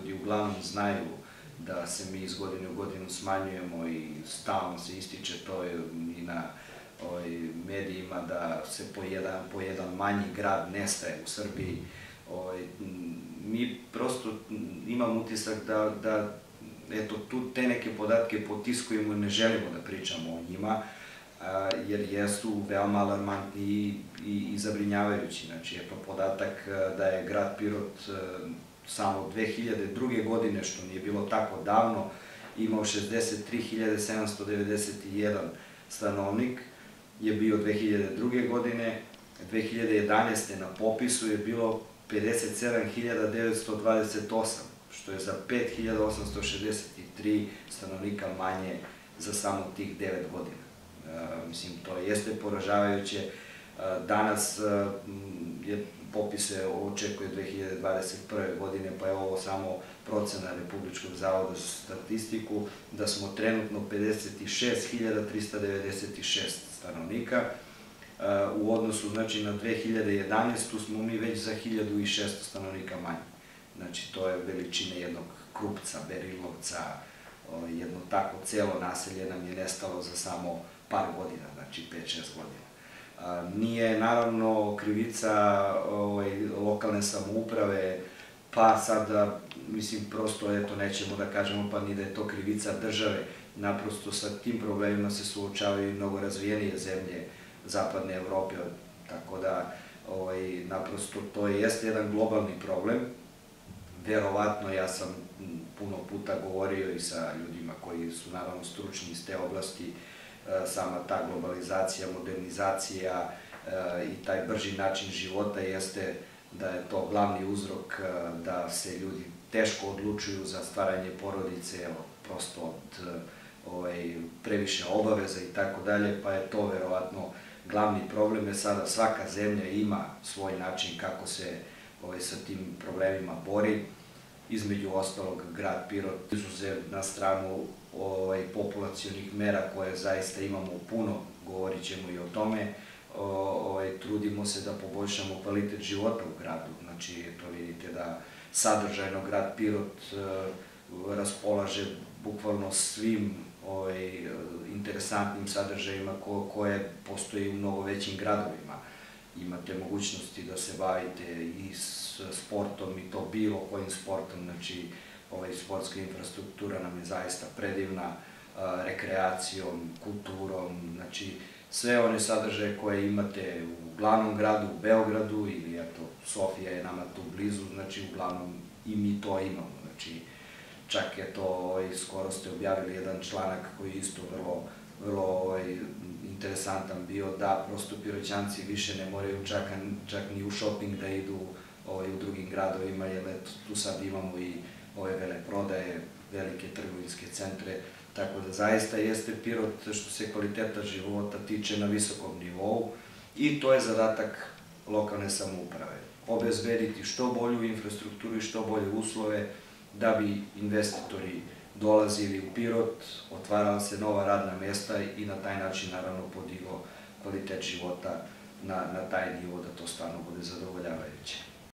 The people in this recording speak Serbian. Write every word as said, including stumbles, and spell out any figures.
ljudi uglavnom znaju da se mi iz godine u godinu smanjujemo i stalno se ističe to i na medijima da se po jedan manji grad nestaje u Srbiji. Mi prosto imamo utisak da te neke podatke potiskujemo i ne želimo da pričamo o njima, jer jesu veoma alarmantni i zabrinjavajući. Znači, eto podatak da je grad Pirot samo dve hiljade druge godine, što nije bilo tako davno, imao šezdeset tri hiljade sedamsto devedeset jedan stanovnik, je bio dve hiljade druge godine, dve hiljade jedanaeste. na popisu je bilo pedeset sedam hiljada devetsto dvadeset osam, što je za pet hiljada osamsto šezdeset tri stanovnika manje za samo tih devet godina. Mislim, to jeste poražavajuće. Danas popise očekuje dve hiljade dvadeset prve. godine, pa je ovo samo procena Republičkog zavoda za statistiku, da smo trenutno pedeset šest hiljada trista devedeset šest stanovnika. U odnosu, znači, na dve hiljade jedanaestu. smo mi već za hiljadu šesto stanovnika manje. Znači, to je veličine jednog Krupca, Berilovca, jedno tako celo naselje nam je nestalo za samo par godina, znači pet šest godina. Nije, naravno, krivica lokalne samouprave, pa sada, mislim, prosto, eto, nećemo da kažemo pa ni da je to krivica države. Naprosto, sa tim problemima se suočavaju i mnogo razvijenije zemlje zapadne Evrope, tako da, naprosto, to jeste jedan globalni problem. Verovatno, ja sam puno puta govorio i sa ljudima koji su, naravno, stručni iz te oblasti, sama ta globalizacija, modernizacija i taj brži način života jeste da je to glavni uzrok da se ljudi teško odlučuju za stvaranje porodice, prosto od previše obaveza i tako dalje, pa je to verovatno glavni problem, jer sada svaka zemlja ima svoj način kako se sa tim problemima bori. Između ostalog, grad Pirot, izuzev na stranu populacionih mera koje zaista imamo puno, govorit ćemo i o tome, trudimo se da poboljšamo kvalitet života u gradu. Znači, to vidite da sadržajno grad Pirot raspolaže bukvalno svim interesantnim sadržajima koje postoji u mnogo većim gradovima. Imate mogućnosti da se bavite i sportom, i to bilo kojim sportom, znači sportska infrastruktura nam je zaista predivna, rekreacijom, kulturom, znači sve one sadržaje koje imate u glavnom gradu, u Beogradu, ili eto, Sofija je nama tu blizu, znači uglavnom i mi to imamo. Znači, čak je to, skoro ste objavili jedan članak koji je isto vrlo, vrlo interesantan bio, da prosto Piroćanci više ne moraju čak ni u šoping da idu u drugim gradovima, jer tu sad imamo i ove veleprodaje, velike trgovinske centre, tako da zaista jeste Pirot što se kvaliteta života tiče na visokom nivou i to je zadatak lokalne samouprave. Obezbediti što bolju infrastrukturu i što bolje uslove da bi investitori dolazili u Pirot, otvarala se nova radna mesta i na taj način, naravno, podigao kvalitet života na taj nivo da to stvarno bude zadovoljavajuće.